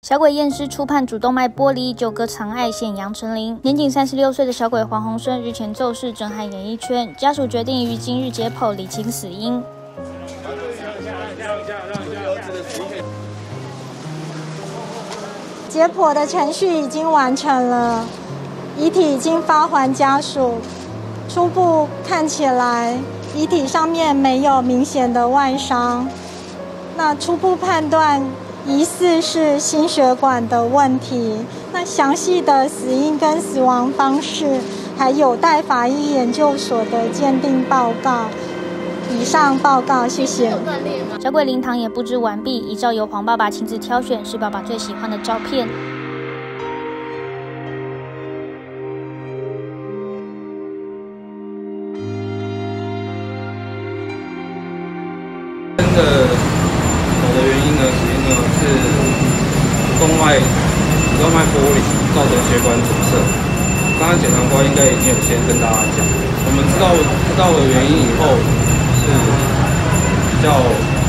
小鬼验尸初判主动脉剥离，九哥藏爱现杨丞琳。年仅36岁的小鬼黄鸿升日前骤逝，震撼演艺圈，家属决定于今日解剖理清死因。 解剖的程序已经完成了，遗体已经发还家属。初步看起来，遗体上面没有明显的外伤。那初步判断，疑似是心血管的问题。那详细的死因跟死亡方式，还有待法医研究所的鉴定报告。以上报告，谢谢。 小鬼灵堂也布置完毕，依照由黄爸爸亲自挑选是爸爸最喜欢的照片。 真的走的原因呢，死因呢是主动脉剥离造成血管阻塞。刚刚检察官应该已经有先跟大家讲，我们知道了原因以后是比较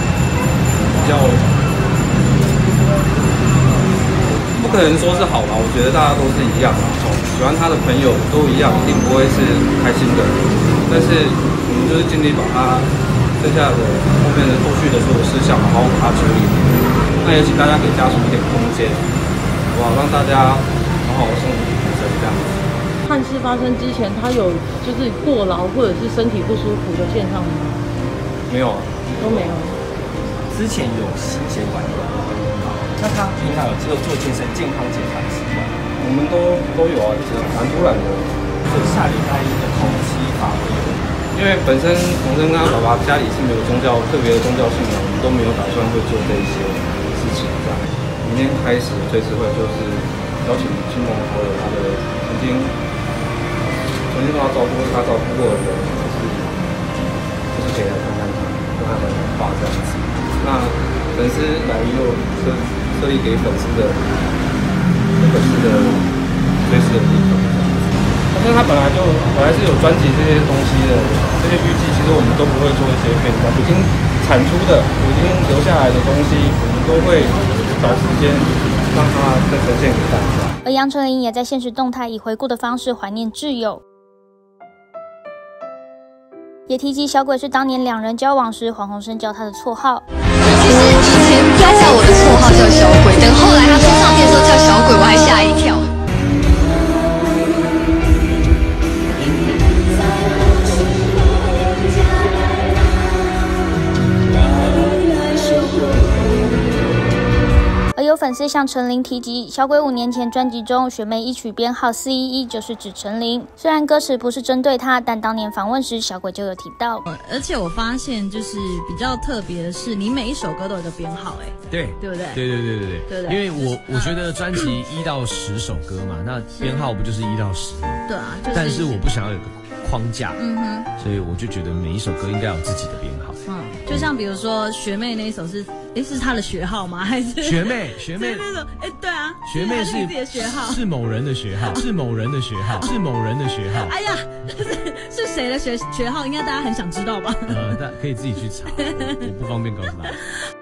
不可能说是好吧？我觉得大家都是一样的，喜欢他的朋友都一样，一定不会是开心的。但是我们就是尽力把他剩下的后面的后续的所有事项好好把它处理。那也请大家给家属一点空间，好不好？让大家好好送医这样子。 憾事发生之前，他有就是过劳或者是身体不舒服的现象吗？ 没有啊， 都没有。 之前有心血管的，那他平常有做健康检查的习惯？ 我们都有啊，就是蛮突然的。 就下礼拜一的同期法会有。 因为本身洪生跟他爸爸家里是没有特别的宗教信仰，我们都没有打算会做这一些事情这样。明天开始追思会就是邀请亲朋好友，他的曾经跟他照顾过的人，就是可以来看看他，跟他们画这样子。那粉丝来又设立给粉丝的追思的地方。但是他本来是有专辑这些东西的，这些预计其实我们都不会做一些变化，已经产出的、已经留下来的东西，我们都会找时间让它再呈现给大家。 而杨丞琳也在现实动态以回顾的方式怀念挚友，也提及小鬼是当年两人交往时黄鸿升叫他的绰号。 其实以前他叫我的绰号叫小鬼，等后来他出唱片的时候叫小鬼，我还吓一跳。 而有粉丝向丞琳提及，小鬼5年前专辑中学妹一曲编号411就是指丞琳。虽然歌词不是针对她，但当年访问时，小鬼就有提到。 而且我发现就是比较特别的是，你每一首歌都有个编号， 对不对？ 对，因为我觉得专辑1到10首歌嘛，那编号不就是1到10吗？ 对啊， 但是我不想要有个框架，所以我就觉得每一首歌应该有自己的编号。 就像比如说学妹那一首是她的学号吗？还是学妹那首？对啊，学妹是自己的学号， 是某人的学号，是某人的学号，是某人的学号。 哎呀，是谁的学号？应该大家很想知道吧？ 大家可以自己去查，我不方便告诉大家。